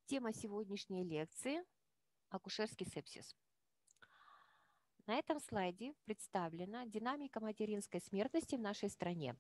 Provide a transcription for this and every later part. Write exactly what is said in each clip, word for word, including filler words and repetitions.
Тема сегодняшней лекции – акушерский сепсис. На этом слайде представлена динамика материнской смертности в нашей стране.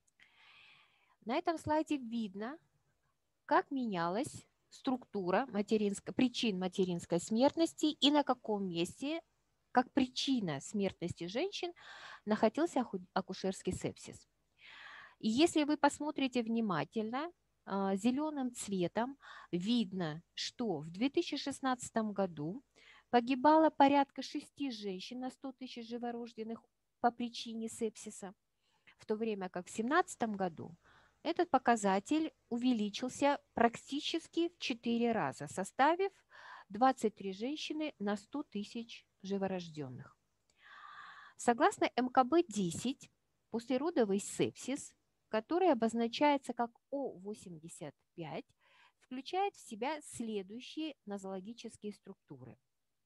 На этом слайде видно, как менялась структура материнской, причин материнской смертности и на каком месте, как причина смертности женщин, находился акушерский сепсис. И если вы посмотрите внимательно, зеленым цветом видно, что в две тысячи шестнадцатом году погибало порядка шести женщин на сто тысяч живорожденных по причине сепсиса, в то время как в две тысячи семнадцатом году этот показатель увеличился практически в четыре раза, составив двадцать три женщины на сто тысяч живорожденных. Согласно эм ка бэ десять, послеродовый сепсис, который обозначается как о восемьдесят пять, включает в себя следующие нозологические структуры.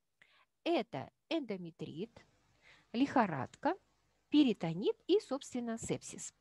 Это эндометрит, лихорадка, перитонит и, собственно, сепсис.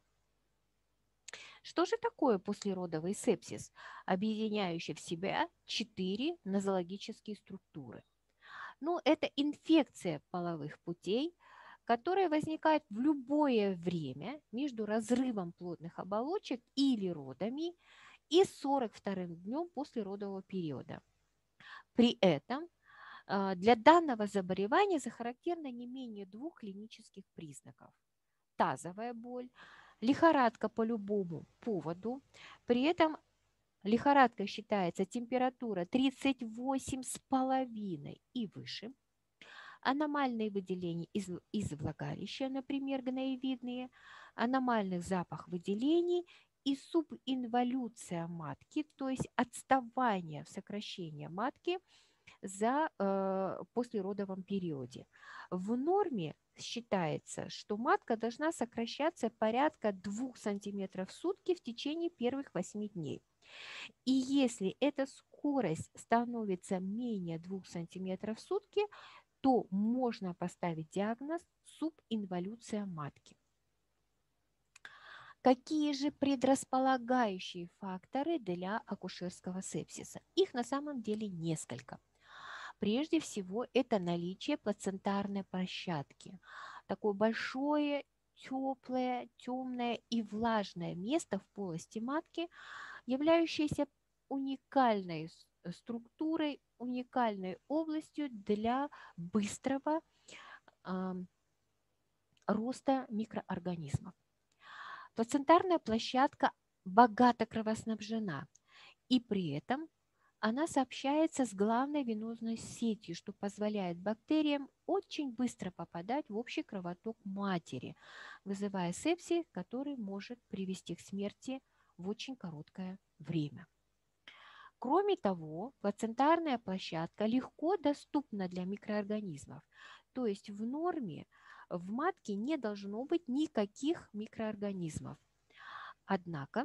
Что же такое послеродовый сепсис, объединяющий в себя четыре нозологические структуры? Ну, это инфекция половых путей, которая возникает в любое время между разрывом плодных оболочек или родами и сорок вторым днем после родового периода. При этом для данного заболевания захарактерно не менее двух клинических признаков. Тазовая боль, лихорадка по любому поводу. При этом лихорадкой считается температура тридцать восемь с половиной и выше. Аномальные выделения из, из влагалища, например, гноевидные, аномальный запах выделений и субинволюция матки, то есть отставание в сокращении матки за э, послеродовом периоде. В норме считается, что матка должна сокращаться порядка двух сантиметров в сутки в течение первых восьми дней. И если эта скорость становится менее двух сантиметров в сутки, то можно поставить диагноз субинволюция матки. Какие же предрасполагающие факторы для акушерского сепсиса? Их на самом деле несколько. Прежде всего, это наличие плацентарной площадки. Такое большое, теплое, темное и влажное место в полости матки, являющееся уникальной структурой, уникальной областью для быстрого э, роста микроорганизмов. Плацентарная площадка богато кровоснабжена, и при этом она сообщается с главной венозной сетью, что позволяет бактериям очень быстро попадать в общий кровоток матери, вызывая сепсис, который может привести к смерти в очень короткое время. Кроме того, плацентарная площадка легко доступна для микроорганизмов, то есть в норме в матке не должно быть никаких микроорганизмов. Однако,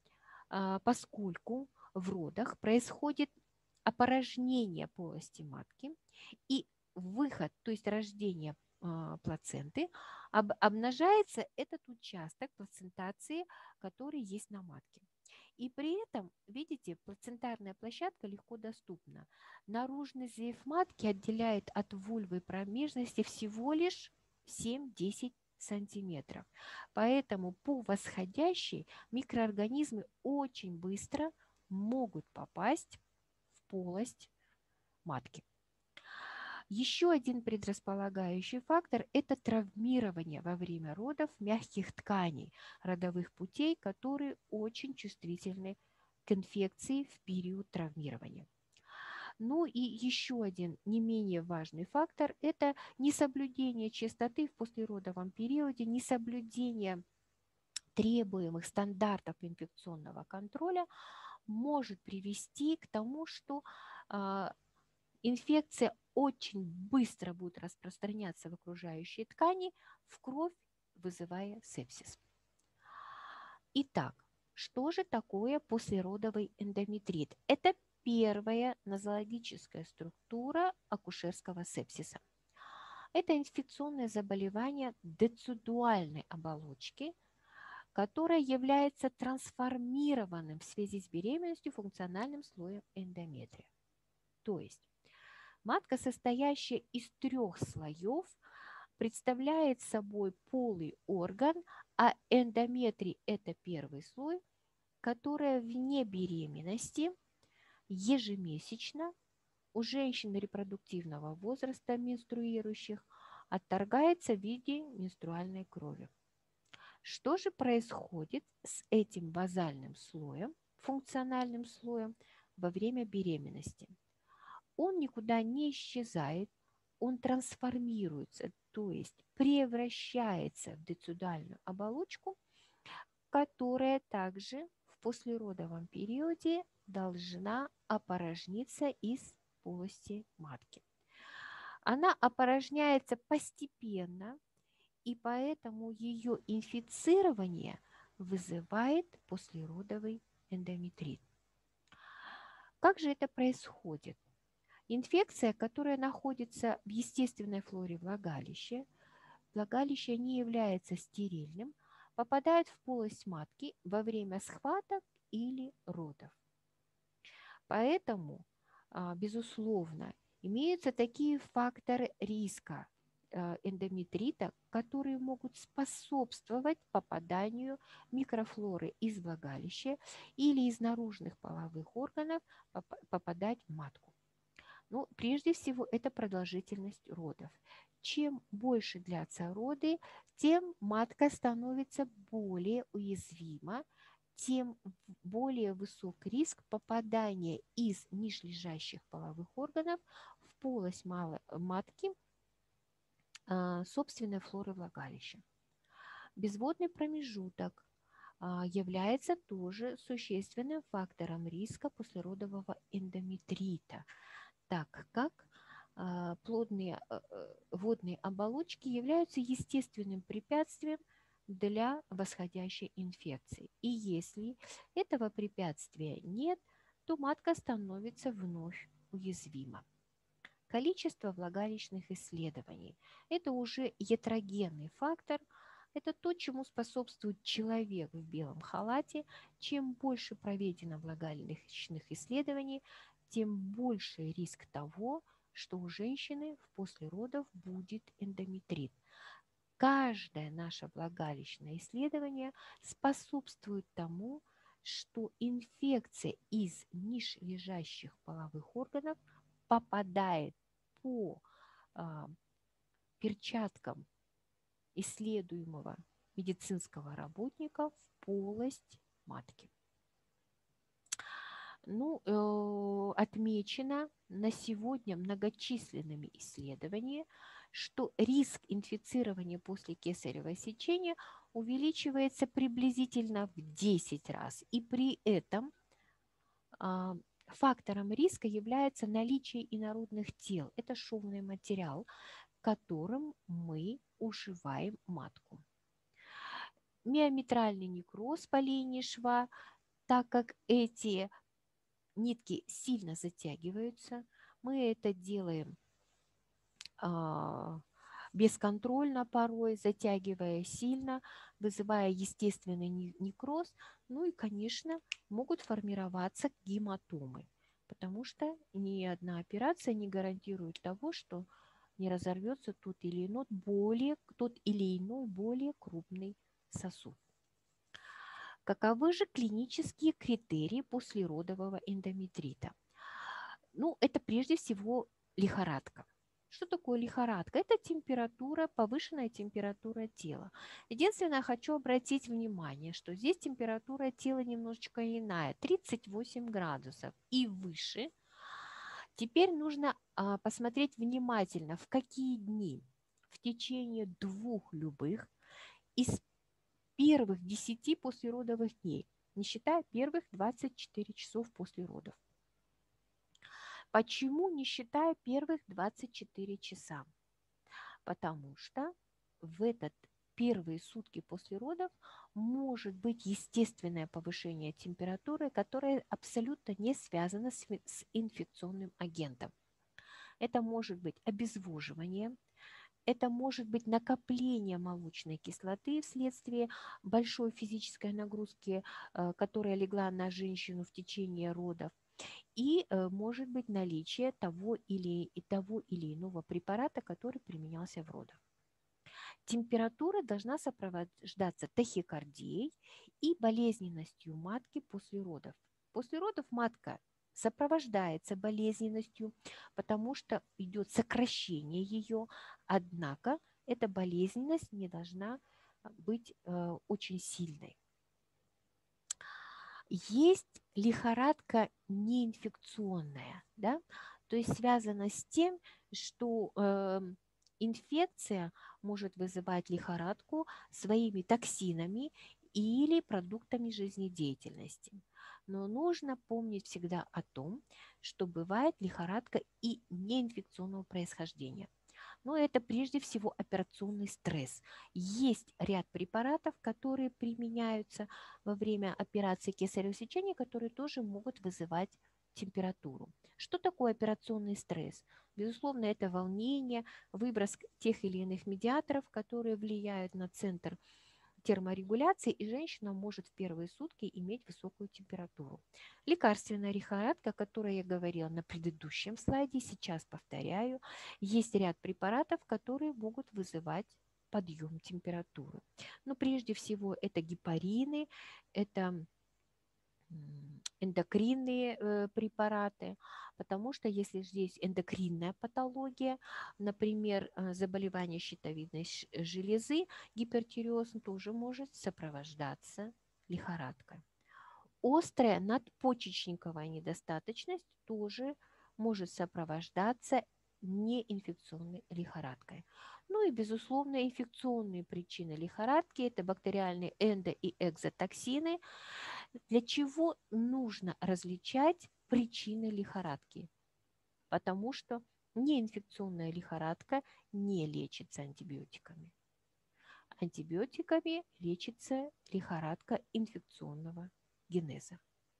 поскольку в родах происходит опорожнение полости матки и выход, то есть рождение плаценты, об, обнажается этот участок плацентации, который есть на матке. И при этом, видите, плацентарная площадка легко доступна. Наружный зев матки отделяет от вульвы промежности всего лишь семь-десять сантиметров. Поэтому по восходящей микроорганизмы очень быстро могут попасть в полость матки. Еще один предрасполагающий фактор – это травмирование во время родов мягких тканей родовых путей, которые очень чувствительны к инфекции в период травмирования. Ну и еще один не менее важный фактор – это несоблюдение чистоты в послеродовом периоде, несоблюдение требуемых стандартов инфекционного контроля может привести к тому, что э, инфекция очень быстро будет распространяться в окружающие ткани, в кровь, вызывая сепсис. Итак, что же такое послеродовый эндометрит? Это первая нозологическая структура акушерского сепсиса. Это инфекционное заболевание децидуальной оболочки, которое является трансформированным в связи с беременностью функциональным слоем эндометрия. То есть матка, состоящая из трех слоев, представляет собой полый орган, а эндометрий – это первый слой, который вне беременности ежемесячно у женщин репродуктивного возраста, менструирующих, отторгается в виде менструальной крови. Что же происходит с этим базальным слоем, функциональным слоем, во время беременности? Он никуда не исчезает, он трансформируется, то есть превращается в децидуальную оболочку, которая также в послеродовом периоде должна опорожниться из полости матки. Она опорожняется постепенно, и поэтому ее инфицирование вызывает послеродовый эндометрит. Как же это происходит? Инфекция, которая находится в естественной флоре влагалища, влагалище не является стерильным, попадает в полость матки во время схваток или родов. Поэтому, безусловно, имеются такие факторы риска эндометрита, которые могут способствовать попаданию микрофлоры из влагалища или из наружных половых органов попадать в матку. Ну, прежде всего, это продолжительность родов. Чем больше длятся роды, тем матка становится более уязвима, тем более высок риск попадания из нижележащих половых органов в полость матки собственной флоры влагалища. Безводный промежуток является тоже существенным фактором риска послеродового эндометрита, так как плодные водные оболочки являются естественным препятствием для восходящей инфекции. И если этого препятствия нет, то матка становится вновь уязвима. Количество влагалищных исследований – это уже ятрогенный фактор, это то, чему способствует человек в белом халате. Чем больше проведено влагалищных исследований, тем больше риск того, что у женщины в после родов будет эндометрит. Каждое наше влагалищное исследование способствует тому, что инфекция из нижележащих половых органов попадает по а, перчаткам исследуемого медицинского работника в полость матки. Ну, э, отмечено на сегодня многочисленными исследованиями, что риск инфицирования после кесарево сечения увеличивается приблизительно в десять раз. И при этом э, фактором риска является наличие инородных тел. Это шовный материал, которым мы ушиваем матку. Миометральный некроз по линии шва, так как эти нитки сильно затягиваются, мы это делаем а, бесконтрольно порой, затягивая сильно, вызывая естественный некроз. Ну и, конечно, могут формироваться гематомы, потому что ни одна операция не гарантирует того, что не разорвется тот или иной более, тот или иной более крупный сосуд. Каковы же клинические критерии послеродового эндометрита? Ну, это прежде всего лихорадка. Что такое лихорадка? Это температура, повышенная температура тела. Единственное, хочу обратить внимание, что здесь температура тела немножечко иная, тридцать восемь градусов и выше. Теперь нужно а, посмотреть внимательно, в какие дни в течение двух любых из первых десяти послеродовых дней, не считая первых двадцати четырёх часов после родов. Почему не считая первых двадцать четыре часа? Потому что в этот первые сутки после родов может быть естественное повышение температуры, которое абсолютно не связано с, с инфекционным агентом. Это может быть обезвоживание, это может быть накопление молочной кислоты вследствие большой физической нагрузки, которая легла на женщину в течение родов. И может быть наличие того или, того или иного препарата, который применялся в родах. Температура должна сопровождаться тахикардией и болезненностью матки после родов. После родов матка сопровождается болезненностью, потому что идет сокращение ее, однако эта болезненность не должна быть э, очень сильной. Есть лихорадка неинфекционная, да? То есть связана с тем, что э, инфекция может вызывать лихорадку своими токсинами или продуктами жизнедеятельности. Но нужно помнить всегда о том, что бывает лихорадка и неинфекционного происхождения. Но это прежде всего операционный стресс. Есть ряд препаратов, которые применяются во время операции кесарево сечения, которые тоже могут вызывать температуру. Что такое операционный стресс? Безусловно, это волнение, выброс тех или иных медиаторов, которые влияют на центр терморегуляции, и женщина может в первые сутки иметь высокую температуру. Лекарственная лихорадка, о которой я говорила на предыдущем слайде, сейчас повторяю, есть ряд препаратов, которые могут вызывать подъем температуры. Но прежде всего это гепарины, это эндокринные э, препараты, потому что если здесь эндокринная патология, например, э, заболевание щитовидной железы, гипертиреоз тоже может сопровождаться лихорадкой. Острая надпочечниковая недостаточность тоже может сопровождаться неинфекционной лихорадкой. Ну и, безусловно, инфекционные причины лихорадки – это бактериальные эндо- и экзотоксины. Для чего нужно различать причины лихорадки? Потому что неинфекционная лихорадка не лечится антибиотиками. Антибиотиками лечится лихорадка инфекционного генеза.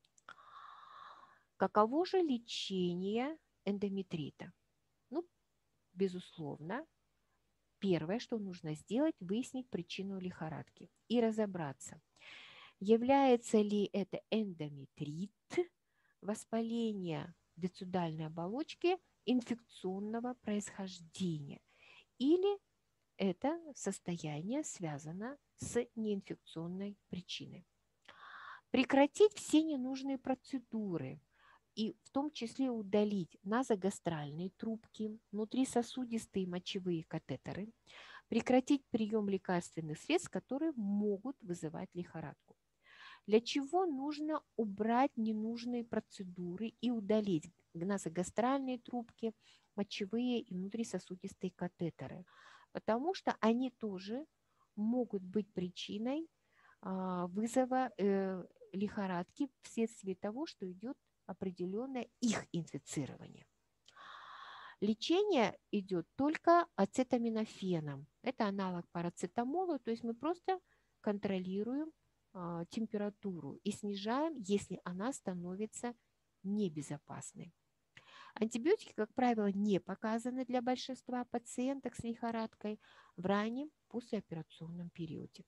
Каково же лечение эндометрита? Ну, безусловно, первое, что нужно сделать, выяснить причину лихорадки и разобраться, является ли это эндометрит, воспаление децидальной оболочки инфекционного происхождения, или это состояние связано с неинфекционной причиной. Прекратить все ненужные процедуры, и в том числе удалить назогастральные трубки, внутрисосудистые мочевые катетеры, прекратить прием лекарственных средств, которые могут вызывать лихорадку. Для чего нужно убрать ненужные процедуры и удалить назогастральные трубки, мочевые и внутрисосудистые катетеры? Потому что они тоже могут быть причиной вызова лихорадки вследствие того, что идет определенное их инфицирование. Лечение идет только ацетаминофеном. Это аналог парацетамола, то есть мы просто контролируем а, температуру и снижаем, если она становится небезопасной. Антибиотики, как правило, не показаны для большинства пациенток с лихорадкой в раннем послеоперационном периоде.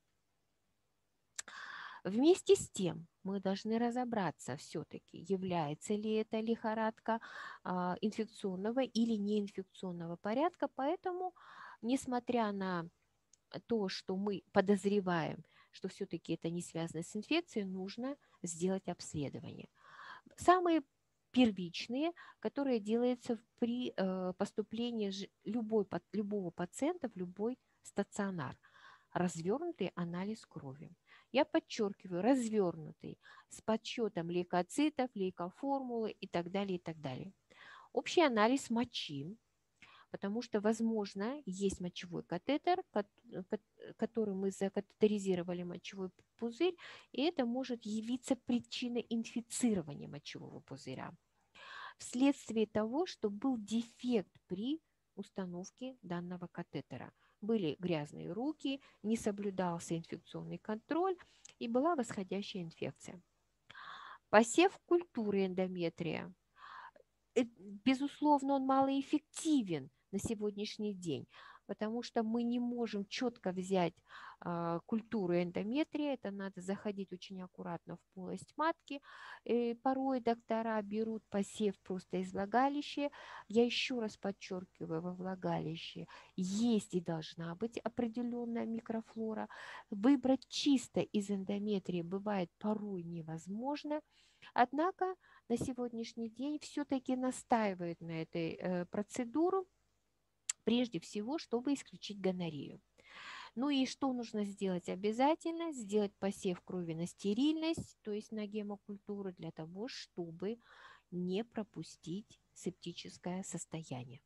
Вместе с тем мы должны разобраться все-таки, является ли это лихорадка а, инфекционного или неинфекционного порядка. Поэтому, несмотря на то, что мы подозреваем, что все-таки это не связано с инфекцией, нужно сделать обследование. Самые первичные, которые делаются при э, поступлении любой, любого пациента в любой стационар. Развернутый анализ крови. Я подчеркиваю, развернутый, с подсчетом лейкоцитов, лейкоформулы и так далее, и так далее. Общий анализ мочи, потому что, возможно, есть мочевой катетер, который мы закатетеризировали мочевой пузырь, и это может явиться причиной инфицирования мочевого пузыря вследствие того, что был дефект при установке данного катетера. Были грязные руки, не соблюдался инфекционный контроль и была восходящая инфекция. Посев культуры эндометрия. Безусловно, он малоэффективен на сегодняшний день, потому что мы не можем четко взять а, культуру эндометрия, это надо заходить очень аккуратно в полость матки. И порой доктора берут посев просто из влагалища. Я еще раз подчеркиваю, во влагалище есть и должна быть определенная микрофлора. Выбрать чисто из эндометрия бывает порой невозможно, однако на сегодняшний день все-таки настаивают на этой э, процедуру, прежде всего, чтобы исключить гонорею. Ну и что нужно сделать обязательно? Сделать посев крови на стерильность, то есть на гемокультуру, для того, чтобы не пропустить септическое состояние.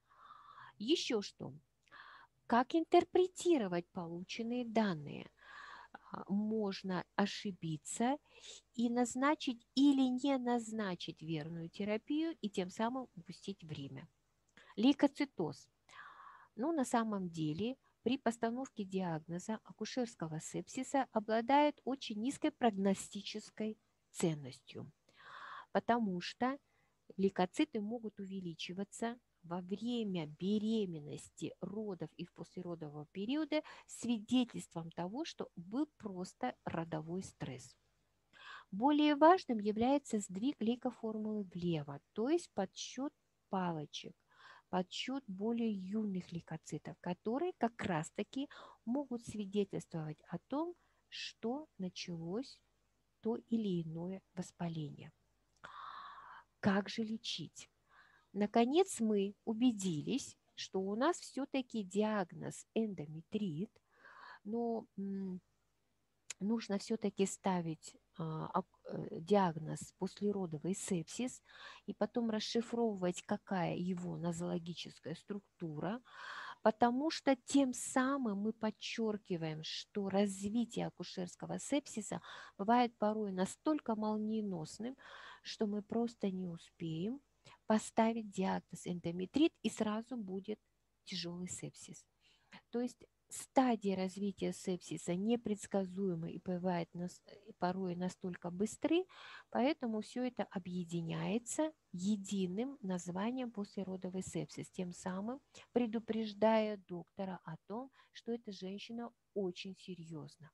Еще что? Как интерпретировать полученные данные? Можно ошибиться и назначить или не назначить верную терапию и тем самым упустить время. Лейкоцитоз. Ну, на самом деле, при постановке диагноза акушерского сепсиса обладает очень низкой прогностической ценностью, потому что лейкоциты могут увеличиваться во время беременности, родов и в послеродового периода свидетельством того, что был просто родовой стресс. Более важным является сдвиг лейкоформулы влево, то есть подсчет палочек, подсчет более юных лейкоцитов, которые как раз-таки могут свидетельствовать о том, что началось то или иное воспаление. Как же лечить? Наконец мы убедились, что у нас все-таки диагноз эндометрит, но нужно все-таки ставить а, э, диагноз послеродовый сепсис и потом расшифровывать, какая его нозологическая структура, потому что тем самым мы подчеркиваем, что развитие акушерского сепсиса бывает порой настолько молниеносным, что мы просто не успеем поставить диагноз эндометрит и сразу будет тяжелый сепсис. То есть стадии развития сепсиса непредсказуемы и бывают порой настолько быстры, поэтому все это объединяется единым названием послеродовый сепсис, тем самым предупреждая доктора о том, что эта женщина очень серьезна.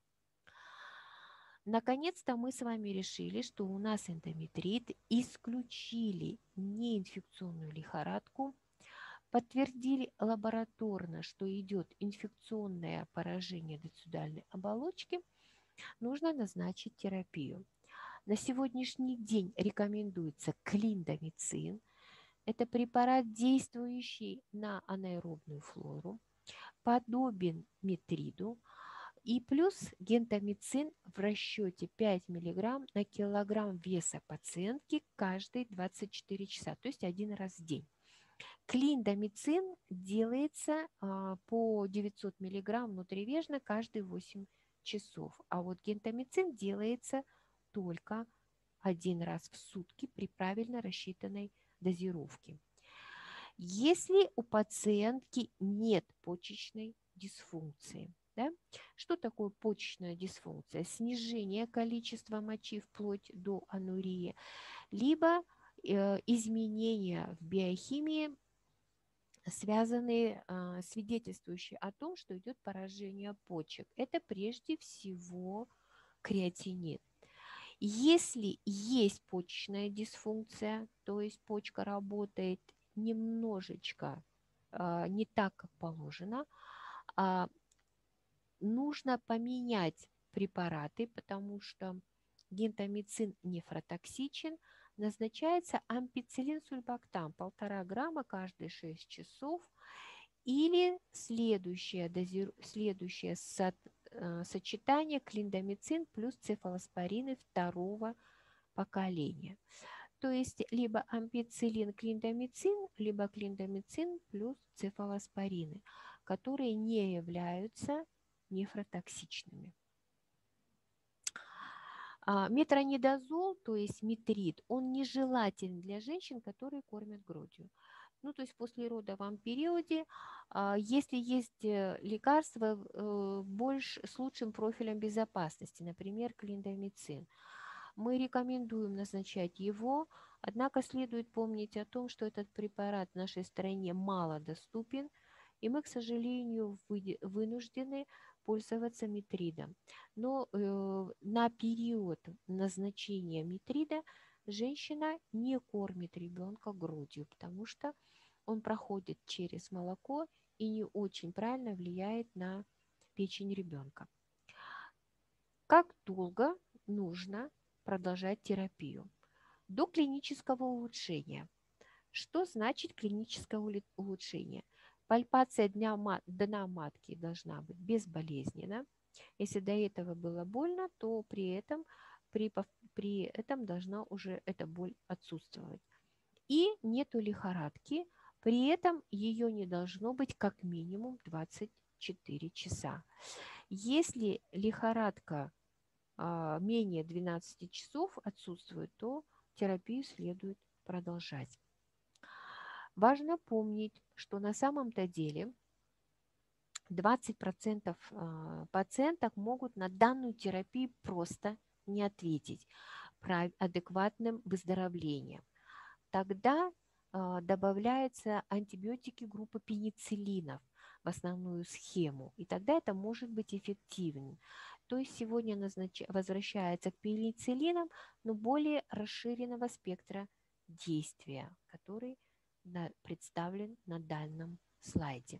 Наконец-то мы с вами решили, что у нас эндометрит, исключили неинфекционную лихорадку, подтвердили лабораторно, что идет инфекционное поражение децидальной оболочки, нужно назначить терапию. На сегодняшний день рекомендуется клиндамицин. Это препарат, действующий на анаэробную флору, подобен метриду, и плюс гентамицин в расчете пять миллиграмм на килограмм веса пациентки каждые двадцать четыре часа, то есть один раз в день. Клиндамицин делается а, по девятьсот миллиграмм внутривенно каждые восемь часов, а вот гентамицин делается только один раз в сутки при правильно рассчитанной дозировке. Если у пациентки нет почечной дисфункции, да? Что такое почечная дисфункция? Снижение количества мочи вплоть до анурии, либо э, изменения в биохимии, связанные, э, свидетельствующие о том, что идет поражение почек. Это прежде всего креатинин. Если есть почечная дисфункция, то есть почка работает немножечко э, не так, как положено, а нужно поменять препараты, потому что гентамицин нефротоксичен, назначается ампицилин сульбактам полтора грамма каждые шесть часов или следующее, дозир, следующее со, э, сочетание клиндамицин плюс цефалоспорины второго поколения. То есть либо ампицилин клиндамицин, либо клиндамицин плюс цефалоспорины, которые не являются нефротоксичными. А, метронидазол, то есть метрид, он нежелателен для женщин, которые кормят грудью. Ну, то есть в послеродовом периоде, а, если есть э, лекарства э, больше, с лучшим профилем безопасности, например, клиндамицин, мы рекомендуем назначать его, однако следует помнить о том, что этот препарат в нашей стране мало доступен, и мы, к сожалению, вынуждены пользоваться митридом. Но э, на период назначения митрида женщина не кормит ребенка грудью, потому что он проходит через молоко и не очень правильно влияет на печень ребенка. Как долго нужно продолжать терапию? До клинического улучшения. Что значит клиническое улучшение? Пальпация дня, дна матки должна быть безболезненна. Если до этого было больно, то при этом, при, при этом должна уже эта боль отсутствовать. И нету лихорадки, при этом ее не должно быть как минимум двадцать четыре часа. Если лихорадка а, менее двенадцати часов отсутствует, то терапию следует продолжать. Важно помнить, что на самом-то деле двадцать процентов пациенток могут на данную терапию просто не ответить адекватным выздоровлением. Тогда добавляются антибиотики группы пенициллинов в основную схему, и тогда это может быть эффективным. То есть сегодня назнач... возвращается к пенициллинам, но более расширенного спектра действия, который представлен на данном слайде.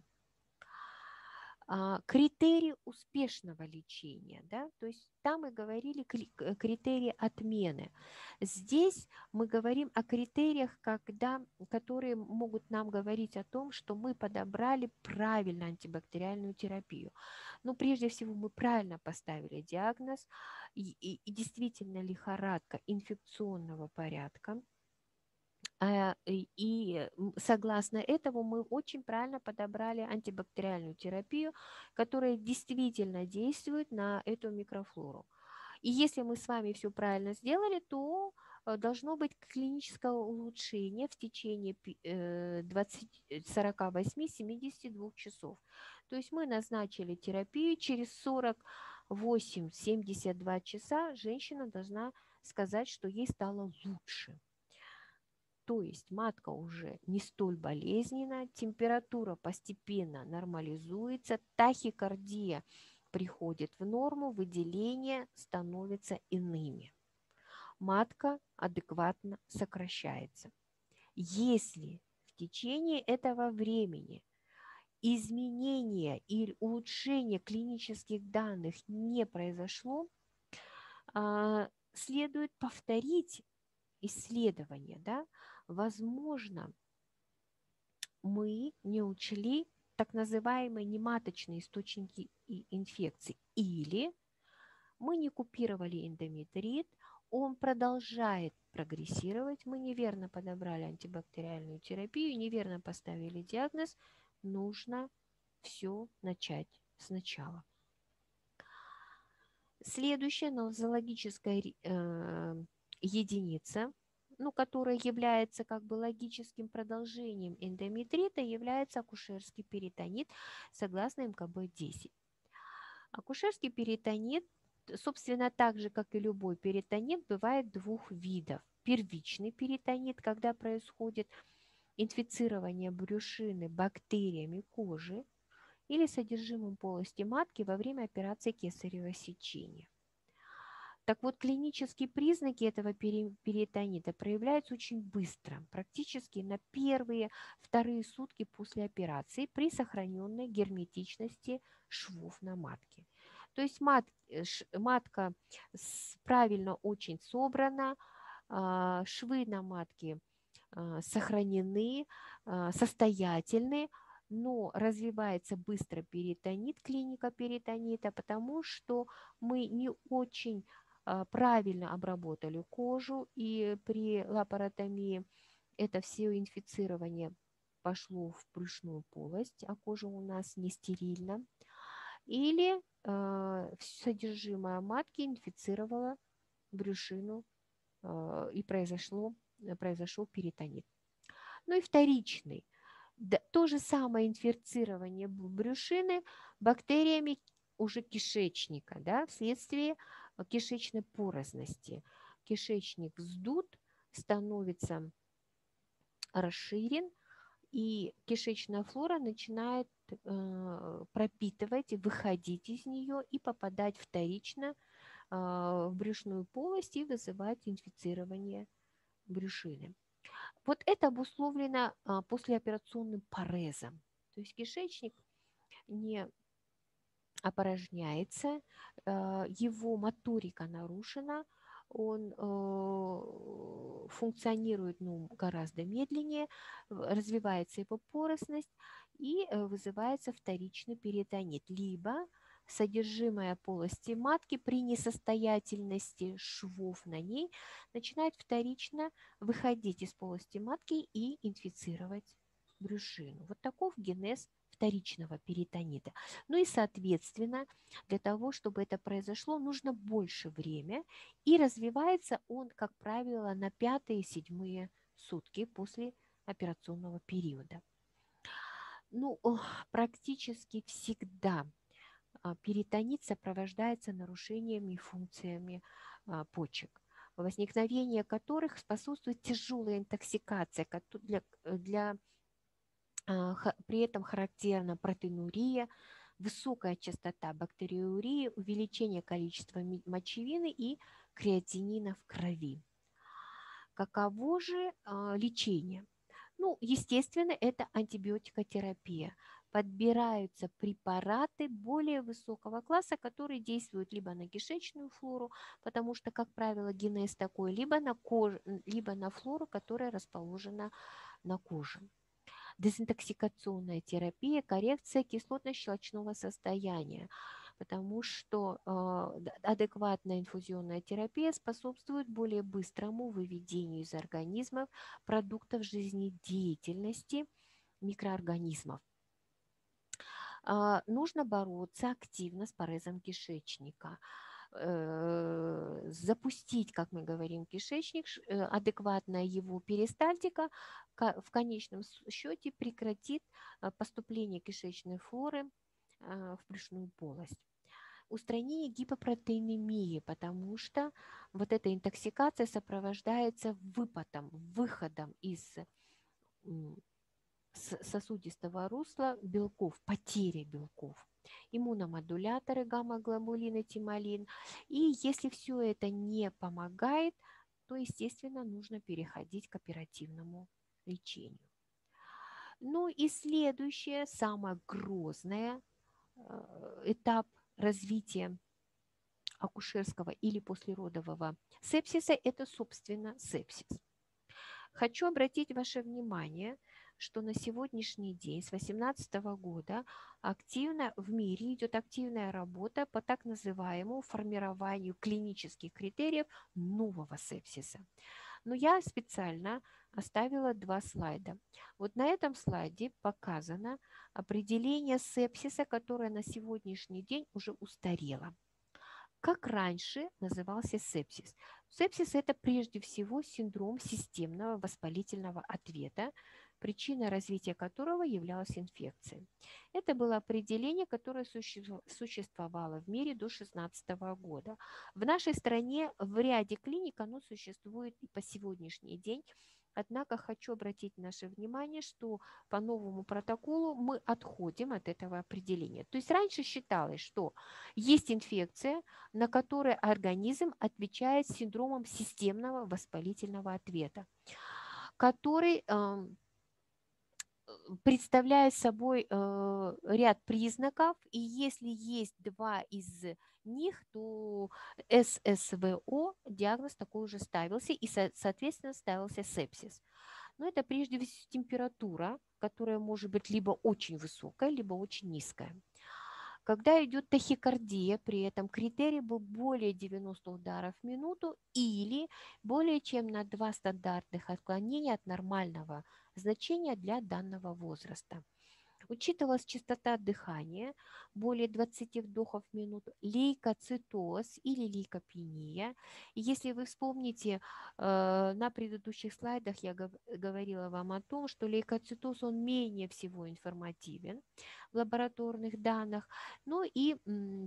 Критерии успешного лечения, да, то есть там мы говорили критерии отмены. Здесь мы говорим о критериях, когда, которые могут нам говорить о том, что мы подобрали правильно антибактериальную терапию. Но прежде всего мы правильно поставили диагноз, и, и, и действительно лихорадка инфекционного порядка. И согласно этому мы очень правильно подобрали антибактериальную терапию, которая действительно действует на эту микрофлору. И если мы с вами все правильно сделали, то должно быть клиническое улучшение в течение сорока восьми — семидесяти двух часов. То есть мы назначили терапию, через сорок восемь — семьдесят два часа женщина должна сказать, что ей стало лучше. То есть матка уже не столь болезненна, температура постепенно нормализуется, тахикардия приходит в норму, выделения становятся иными. Матка адекватно сокращается. Если в течение этого времени изменения или улучшения клинических данных не произошло, следует повторить исследование, да, возможно, мы не учли так называемые нематочные источники инфекций, или мы не купировали эндометрит, он продолжает прогрессировать, мы неверно подобрали антибактериальную терапию, неверно поставили диагноз, нужно все начать сначала. Следующая нозологическая э, единица, ну, которая является как бы логическим продолжением эндометрита, является акушерский перитонит, согласно эм ка бэ десять. Акушерский перитонит, собственно, так же, как и любой перитонит, бывает двух видов. Первичный перитонит, когда происходит инфицирование брюшины бактериями кожи или содержимым полости матки во время операции кесарево сечения. Так вот, клинические признаки этого перитонита проявляются очень быстро, практически на первые, вторые сутки после операции при сохраненной герметичности швов на матке. То есть мат, матка правильно очень собрана, швы на матке сохранены, состоятельны, но развивается быстро перитонит, клиника перитонита, потому что мы не очень правильно обработали кожу, и при лапаротомии это все инфицирование пошло в брюшную полость, а кожа у нас не стерильна. Или э, содержимое матки инфицировало брюшину, э, и произошло, произошел перитонит. Ну и вторичный. Да, то же самое инфицирование брюшины бактериями уже кишечника, да, вследствие кишечной порозности. Кишечник вздут, становится расширен, и кишечная флора начинает пропитывать, выходить из нее и попадать вторично в брюшную полость и вызывать инфицирование брюшины. Вот это обусловлено послеоперационным парезом. То есть кишечник не опорожняется, его моторика нарушена, он функционирует ну, гораздо медленнее, развивается его поросность и вызывается вторичный перитонит, либо содержимое полости матки при несостоятельности швов на ней начинает вторично выходить из полости матки и инфицировать брюшину. Вот таков генез вторичного перитонита. Ну и, соответственно, для того, чтобы это произошло, нужно больше времени, и развивается он, как правило, на пятые-седьмые сутки после операционного периода. Ну, практически всегда перитонит сопровождается нарушениями и функциями почек, возникновение которых способствует тяжелая интоксикация, для, для при этом характерна протеинурия, высокая частота бактериурии, увеличение количества мочевины и креатинина в крови. Каково же э, лечение? Ну, естественно, это антибиотикотерапия. Подбираются препараты более высокого класса, которые действуют либо на кишечную флору, потому что, как правило, генез такой, либо на кожу, либо на флору, которая расположена на коже. Дезинтоксикационная терапия, коррекция кислотно-щелочного состояния, потому что э, адекватная инфузионная терапия способствует более быстрому выведению из организмов продуктов жизнедеятельности микроорганизмов. Э, нужно бороться активно с парезом кишечника, запустить, как мы говорим, кишечник, адекватная его перистальтика в конечном счете прекратит поступление кишечной флоры в брюшную полость. Устранение гипопротеинемии, потому что вот эта интоксикация сопровождается выпадом, выходом из сосудистого русла белков, потерей белков. Иммуномодуляторы, гамма-глобулин и тимолин. И если все это не помогает, то, естественно, нужно переходить к оперативному лечению. Ну и следующее, самое грозное этап развития акушерского или послеродового сепсиса – это, собственно, сепсис. Хочу обратить ваше внимание, что на сегодняшний день, с две тысячи восемнадцатого года, активно в мире идет активная работа по так называемому формированию клинических критериев нового сепсиса. Но я специально оставила два слайда. Вот на этом слайде показано определение сепсиса, которое на сегодняшний день уже устарело. Как раньше назывался сепсис? Сепсис – это прежде всего синдром системного воспалительного ответа, причиной развития которого являлась инфекция. Это было определение, которое существовало в мире до две тысячи шестнадцатого года. В нашей стране в ряде клиник оно существует и по сегодняшний день. Однако хочу обратить наше внимание, что по новому протоколу мы отходим от этого определения. То есть раньше считалось, что есть инфекция, на которую организм отвечает синдромом системного воспалительного ответа, который э, представляет собой э, ряд признаков, и если есть два из них, то эс эс вэ о, диагноз такой уже ставился, и, соответственно, ставился сепсис. Но это прежде всего температура, которая может быть либо очень высокая, либо очень низкая. Когда идет тахикардия, при этом критерий был более девяноста ударов в минуту или более чем на два стандартных отклонения от нормального значения для данного возраста. Учитывалась частота дыхания, более двадцати вдохов в минуту, лейкоцитоз или лейкопения. И если вы вспомните, на предыдущих слайдах я говорила вам о том, что лейкоцитоз, он менее всего информативен в лабораторных данных. Ну и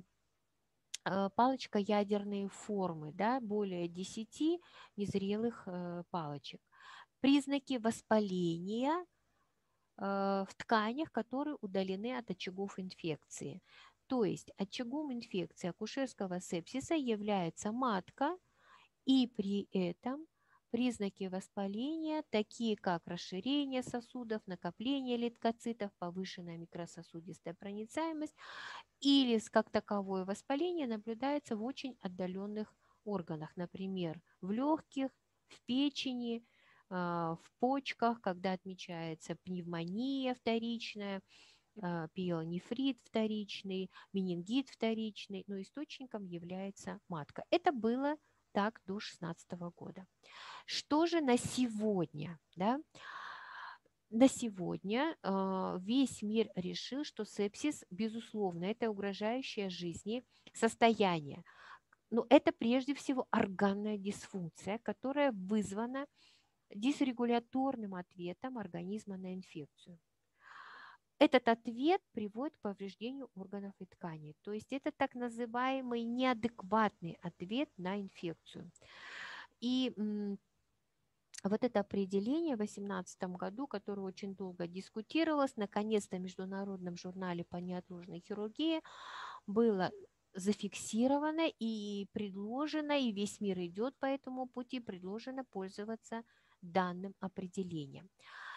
палочка ядерные формы, да, более десяти незрелых палочек. Признаки воспаления в тканях, которые удалены от очагов инфекции. То есть очагом инфекции акушерского сепсиса является матка, и при этом признаки воспаления, такие как расширение сосудов, накопление лейкоцитов, повышенная микрососудистая проницаемость или как таковое воспаление наблюдается в очень отдаленных органах, например, в легких, в печени, в почках, когда отмечается пневмония вторичная, пиелонефрит вторичный, менингит вторичный, но источником является матка. Это было так до шестнадцатого года. Что же на сегодня? Да? На сегодня весь мир решил, что сепсис, безусловно, это угрожающее жизни состояние. Но это прежде всего органная дисфункция, которая вызвана дисрегуляторным ответом организма на инфекцию. Этот ответ приводит к повреждению органов и тканей. То есть это так называемый неадекватный ответ на инфекцию. И вот это определение в две тысячи восемнадцатом году, которое очень долго дискутировалось, наконец-то в Международном журнале по неотложной хирургии было зафиксировано и предложено, и весь мир идет по этому пути, предложено пользоваться данным определением.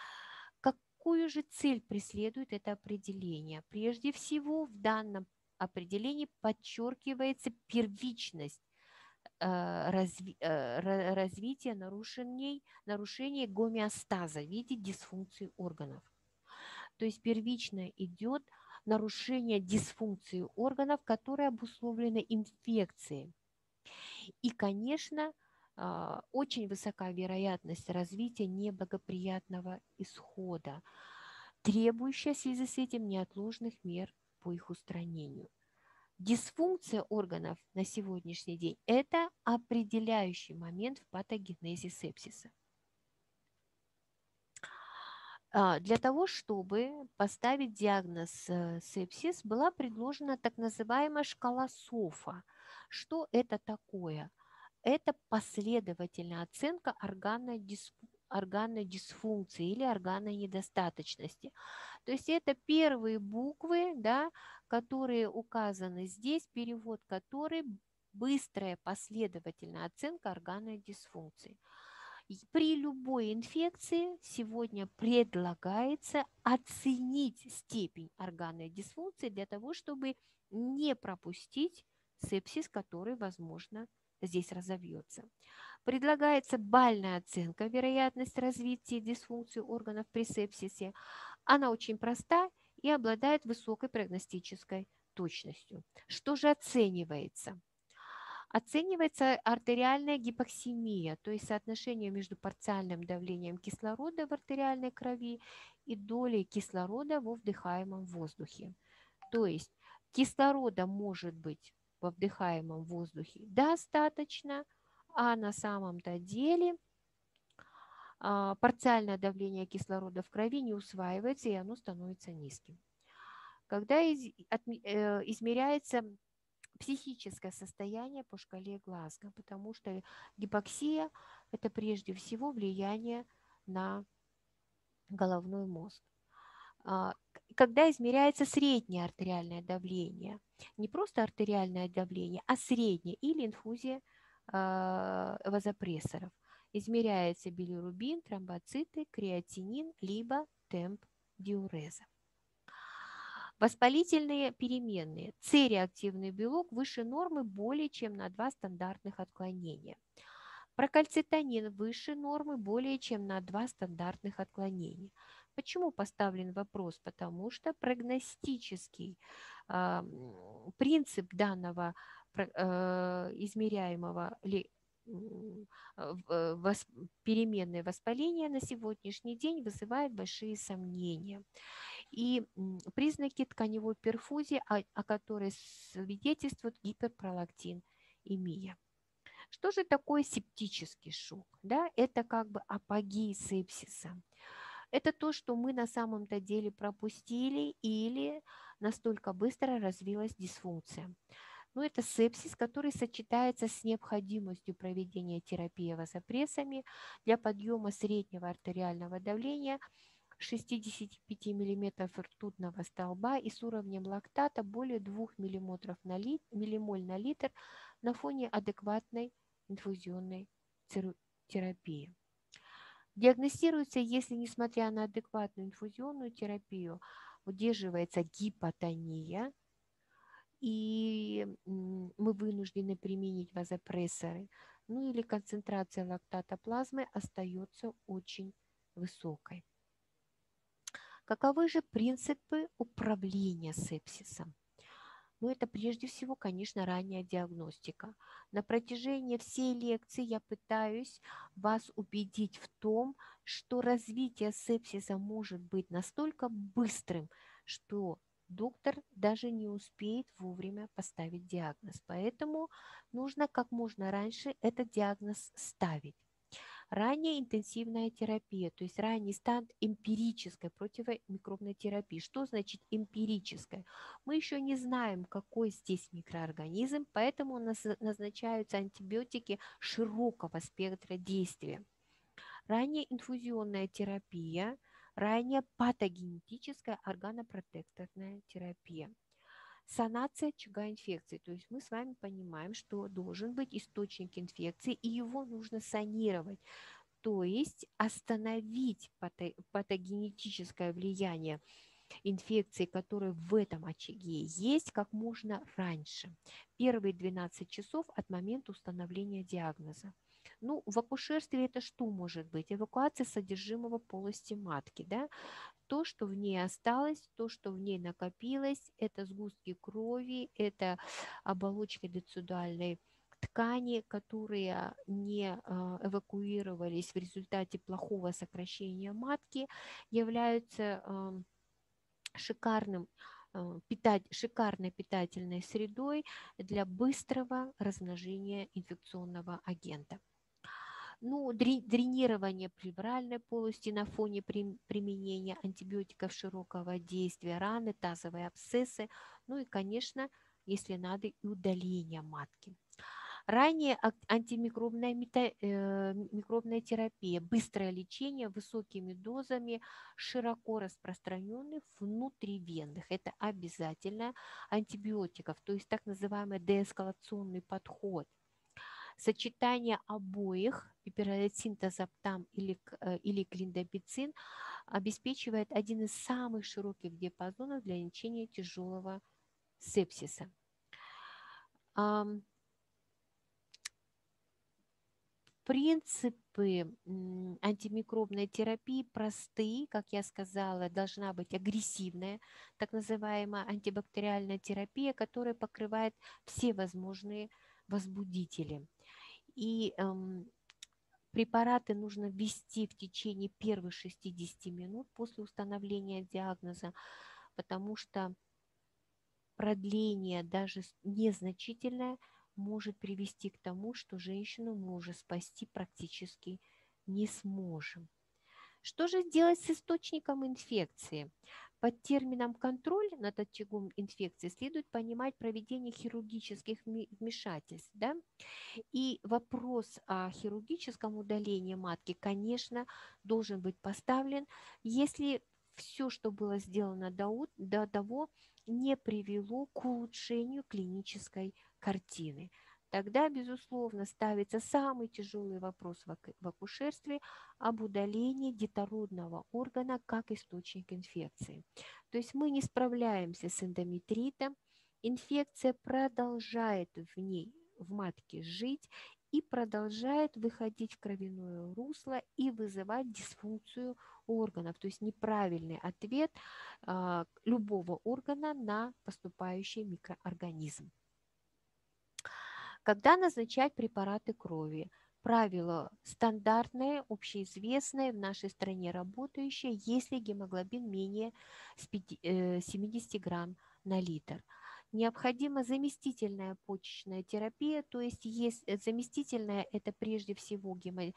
Какую же цель преследует это определение? Прежде всего, в данном определении подчеркивается первичность разви, развития нарушений, нарушения гомеостаза в виде дисфункции органов. То есть первично идет нарушение дисфункции органов, которые обусловлены инфекцией. И, конечно, очень высока вероятность развития неблагоприятного исхода, требующая в связи с этим неотложных мер по их устранению. Дисфункция органов на сегодняшний день – это определяющий момент в патогенезе сепсиса. Для того, чтобы поставить диагноз сепсис, была предложена так называемая шкала СОФа. Что это такое? Это последовательная оценка органной дисфункции органной дисфункции или органной недостаточности. То есть это первые буквы, да, которые указаны здесь, перевод которой быстрая последовательная оценка органной дисфункции. При любой инфекции сегодня предлагается оценить степень органной дисфункции для того, чтобы не пропустить сепсис, который, возможно, здесь разовьется. Предлагается бальная оценка вероятности развития дисфункции органов при сепсисе. Она очень проста и обладает высокой прогностической точностью. Что же оценивается? Оценивается артериальная гипоксемия, то есть соотношение между парциальным давлением кислорода в артериальной крови и долей кислорода во вдыхаемом воздухе. То есть кислорода может быть во вдыхаемом воздухе достаточно, а на самом-то деле а, парциальное давление кислорода в крови не усваивается, и оно становится низким. Когда из, от, э, измеряется психическое состояние по шкале Глазго, потому что гипоксия – это прежде всего влияние на головной мозг. Когда измеряется среднее артериальное давление, не просто артериальное давление, а среднее или инфузия вазопрессоров, измеряется билирубин, тромбоциты, креатинин, либо темп диуреза. Воспалительные переменные. С-реактивный белок выше нормы более чем на два стандартных отклонения. Прокальцитонин выше нормы более чем на два стандартных отклонения. Почему поставлен вопрос? Потому что прогностический э, принцип данного э, измеряемого ли, э, вос, переменное воспаления на сегодняшний день вызывает большие сомнения. И признаки тканевой перфузии, о, о которой свидетельствует гиперпролактинемия. Что же такое септический шок? Да, это как бы апогей сепсиса. Это то, что мы на самом-то деле пропустили или настолько быстро развилась дисфункция. Но это сепсис, который сочетается с необходимостью проведения терапии вазопрессами для подъема среднего артериального давления, шестидесяти пяти миллиметров ртутного столба и с уровнем лактата более двух миллимоль на литр, миллимоль на литр на фоне адекватной инфузионной терапии. Диагностируется, если, несмотря на адекватную инфузионную терапию, удерживается гипотония, и мы вынуждены применить вазопрессоры, ну или концентрация лактата плазмы остается очень высокой. Каковы же принципы управления сепсисом? Ну, это прежде всего, конечно, ранняя диагностика. На протяжении всей лекции я пытаюсь вас убедить в том, что развитие сепсиса может быть настолько быстрым, что доктор даже не успеет вовремя поставить диагноз. Поэтому нужно как можно раньше этот диагноз ставить. Ранняя интенсивная терапия, то есть ранний стадий эмпирической противомикробной терапии. Что значит эмпирическая? Мы еще не знаем, какой здесь микроорганизм, поэтому назначаются антибиотики широкого спектра действия. Ранняя инфузионная терапия, ранняя патогенетическая органопротекторная терапия. Санация очага инфекции, то есть мы с вами понимаем, что должен быть источник инфекции, и его нужно санировать, то есть остановить патогенетическое влияние инфекции, которые в этом очаге есть, как можно раньше, первые двенадцать часов от момента установления диагноза. Ну, в акушерстве это что может быть? Эвакуация содержимого полости матки, да? То, что в ней осталось, то, что в ней накопилось, это сгустки крови, это оболочки децидуальной ткани, которые не эвакуировались в результате плохого сокращения матки, являются шикарным, питать, шикарной питательной средой для быстрого размножения инфекционного агента. Ну, дренирование плевральной полости на фоне применения антибиотиков широкого действия, раны, тазовые абсцессы, ну и, конечно, если надо, и удаление матки. Ранее антимикробная э, микробная терапия, быстрое лечение высокими дозами, широко распространенных внутривенных. Это обязательно антибиотиков, то есть так называемый деэскалационный подход. Сочетание обоих, пиперацин, тазоптам или, или клиндамицин, обеспечивает один из самых широких диапазонов для лечения тяжелого сепсиса. Принципы антимикробной терапии простые, как я сказала, должна быть агрессивная, так называемая антибактериальная терапия, которая покрывает все возможные возбудители. И эм, препараты нужно ввести в течение первых шестидесяти минут после установления диагноза, потому что продление, даже незначительное, может привести к тому, что женщину мы уже спасти практически не сможем. Что же делать с источником инфекции? Под термином «контроль» над очагом инфекции следует понимать проведение хирургических вмешательств. Да? И вопрос о хирургическом удалении матки, конечно, должен быть поставлен, если все, что было сделано до, до того, не привело к улучшению клинической картины. Тогда, безусловно, ставится самый тяжелый вопрос в акушерстве об удалении детородного органа как источник инфекции. То есть мы не справляемся с эндометритом, инфекция продолжает в ней, в матке жить и продолжает выходить в кровяное русло и вызывать дисфункцию органов, то есть неправильный ответ а, любого органа на поступающий микроорганизм. Когда назначать препараты крови? Правило стандартное, общеизвестное, в нашей стране работающее, если гемоглобин менее семидесяти грамм на литр. Необходима заместительная почечная терапия, то есть, есть заместительная, это прежде всего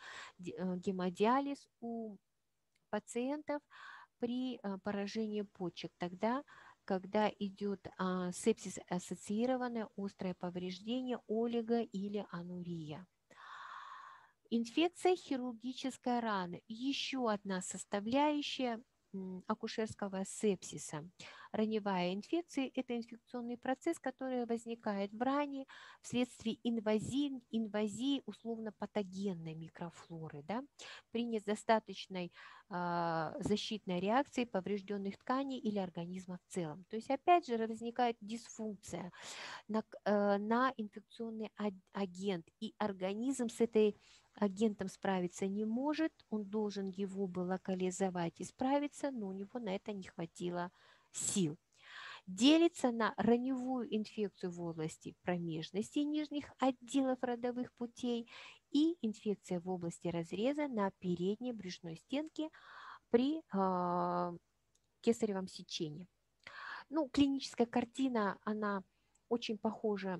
гемодиализ у пациентов при поражении почек. Тогда, когда идет а, сепсис ассоциированное острое повреждение, олиго или анурия. Инфекция хирургической раны. Еще одна составляющая акушерского сепсиса. Раневая инфекция – это инфекционный процесс, который возникает в ране вследствие инвазии, инвазии условно-патогенной микрофлоры, да, при недостаточной э, защитной реакции поврежденных тканей или организма в целом. То есть опять же возникает дисфункция на, э, на инфекционный агент, и организм с этой агентом справиться не может, он должен его бы локализовать и справиться, но у него на это не хватило сил. Делится на раневую инфекцию в области промежности и нижних отделов родовых путей и инфекция в области разреза на передней брюшной стенке при э, кесаревом сечении. Ну, клиническая картина, она очень похожа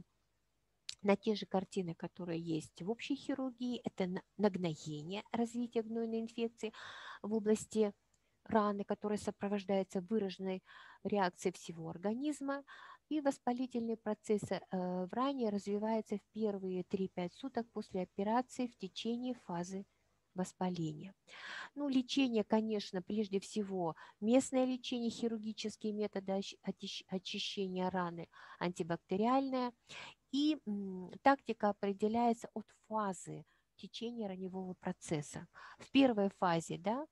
на те же картины, которые есть в общей хирургии. Это нагноение, развитие гнойной инфекции в области раны, которая сопровождается выраженной реакцией всего организма. И воспалительные процессы в ране развиваются в первые три-пять суток после операции в течение фазы воспаления. Ну, лечение, конечно, прежде всего местное лечение, хирургические методы очищения раны, антибактериальное. И м, тактика определяется от фазы течения раневого процесса. В первой фазе, да,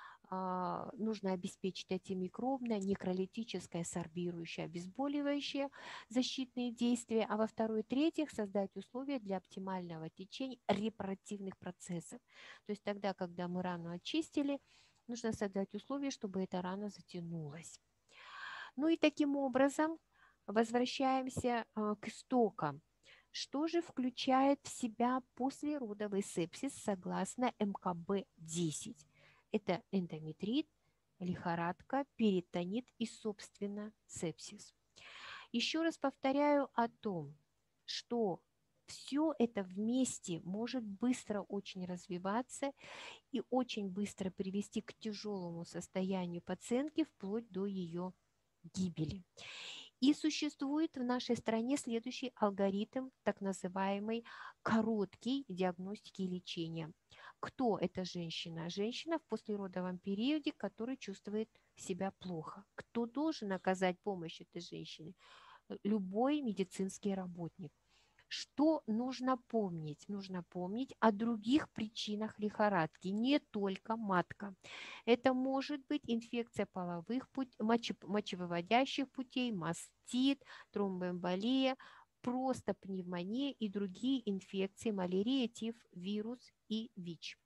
а, нужно обеспечить антимикробное, некролитическое, сорбирующее, обезболивающее защитные действия, а во второй и третьих создать условия для оптимального течения репаративных процессов. То есть тогда, когда мы рану очистили, нужно создать условия, чтобы эта рана затянулась. Ну и таким образом возвращаемся а, к истокам. Что же включает в себя послеродовый сепсис согласно эм ка бэ десять? Это эндометрит, лихорадка, перитонит и, собственно, сепсис. Еще раз повторяю о том, что все это вместе может быстро очень развиваться и очень быстро привести к тяжелому состоянию пациентки вплоть до ее гибели. И существует в нашей стране следующий алгоритм, так называемый короткий диагностики и лечения. Кто эта женщина? Женщина в послеродовом периоде, которая чувствует себя плохо. Кто должен оказать помощь этой женщине? Любой медицинский работник. Что нужно помнить? Нужно помнить о других причинах лихорадки, не только матка. Это может быть инфекция половых путей, мочевыводящих путей, мастит, тромбоэмболия, просто пневмония и другие инфекции, малярия, тиф, вирус и ВИЧ.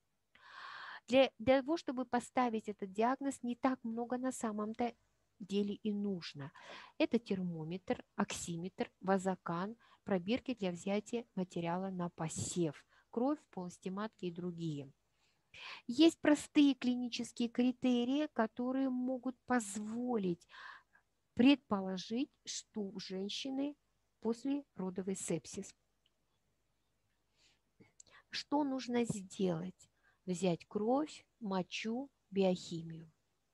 Для, для того, чтобы поставить этот диагноз, не так много на самом-то деле и нужно. Это термометр, оксиметр, вазокан, пробирки для взятия материала на посев, кровь, полости матки и другие. Есть простые клинические критерии, которые могут позволить предположить, что у женщины послеродовый сепсис. Что нужно сделать? Взять кровь, мочу, биохимию.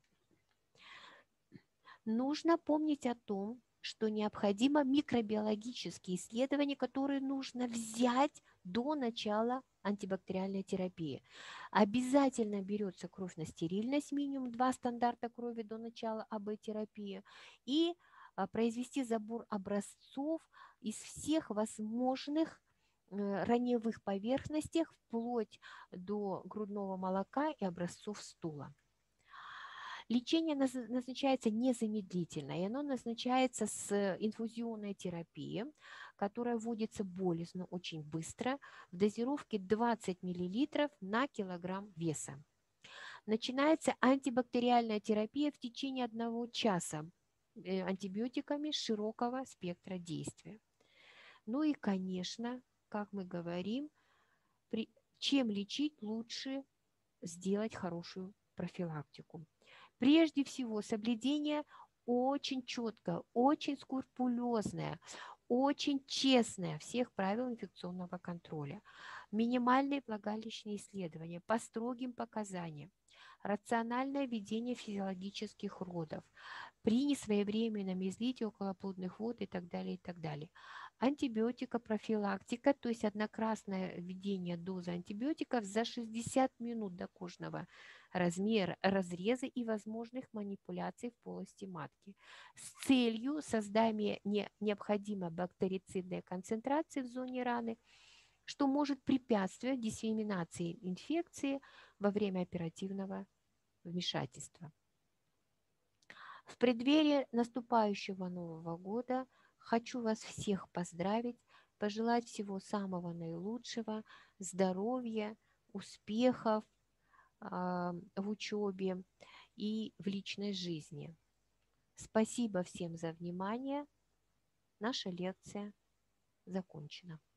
Нужно помнить о том, что необходимо микробиологические исследования, которые нужно взять до начала антибактериальной терапии. Обязательно берется кровь на стерильность, минимум два стандарта крови до начала эй бэ-терапии, и произвести забор образцов из всех возможных раневых поверхностей, вплоть до грудного молока и образцов стула. Лечение назначается незамедлительно, и оно назначается с инфузионной терапией, которая вводится болезненно очень быстро в дозировке двадцать миллилитров на килограмм веса. Начинается антибактериальная терапия в течение одного часа антибиотиками широкого спектра действия. Ну и, конечно, как мы говорим, при, чем лечить, лучше сделать хорошую профилактику. Прежде всего, соблюдение очень четкое, очень скрупулезное, очень честное всех правил инфекционного контроля. минимальные влагалищные исследования по строгим показаниям, рациональное ведение физиологических родов при несвоевременном излитии околоплодных вод и так далее, и так далее. Антибиотикопрофилактика, то есть однократное введение дозы антибиотиков за шестьдесят минут до кожного размера, разреза и возможных манипуляций в полости матки с целью создания не, необходимой бактерицидной концентрации в зоне раны, что может препятствовать диссеминации инфекции во время оперативного вмешательства. В преддверии наступающего Нового года хочу вас всех поздравить, пожелать всего самого наилучшего, здоровья, успехов э, в учебе и в личной жизни. Спасибо всем за внимание. Наша лекция закончена.